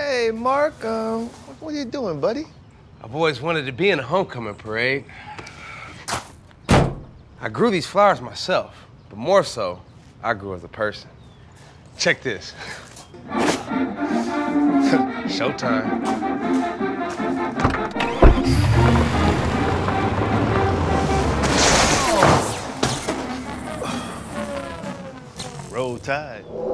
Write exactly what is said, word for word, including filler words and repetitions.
Hey, Mark, um, what are you doing, buddy? I've always wanted to be in a homecoming parade. I grew these flowers myself, but more so, I grew as a person. Check this. Showtime. Roll Tide.